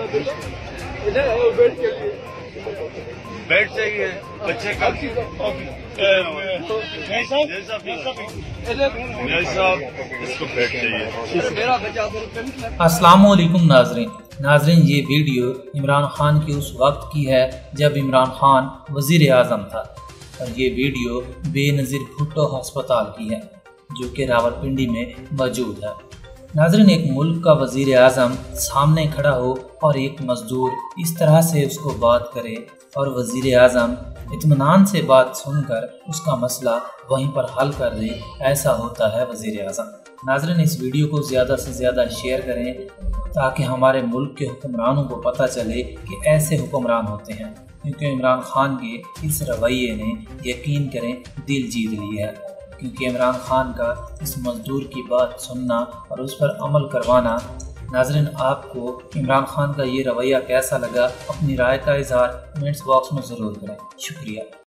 Bed چاہیے بچے کا اس کو بیڈ چاہیے. السلام علیکم ناظرین یہ ویڈیو عمران خان کی اس وقت کی ہے جب عمران خان وزیر اعظم تھا، اور یہ ویڈیو بے نظیر بھٹو ہسپتال کی ہے جو کہ راولپنڈی میں موجود ہے. ناظرین، ایک ملک کا وزیر اعظم سامنے کھڑا ہو اور ایک مزدور اس طرح سے اس کو بات کرے اور وزیر اعظم اطمینان سے بات سن کر اس کا مسئلہ وہیں پر حل کر دے، ایسا ہوتا ہے وزیر اعظم. ناظرین، اس ویڈیو کو زیادہ سے زیادہ شیئر کریں تاکہ ہمارے ملک کے حکمرانوں کو پتہ چلے کہ ایسے حکمران ہوتے ہیں، کیونکہ عمران خان کے اس رویے نے یقین کریں دل جیت لی ہے. کیونکہ عمران خان کا اس مزدور کی بات سننا اور اس پر عمل کروانا. ناظرین، آپ کو عمران خان کا یہ رویہ کیسا لگا؟ اپنی رائے کا اظہار کمنٹس باکس میں ضرور کریں. شکریہ.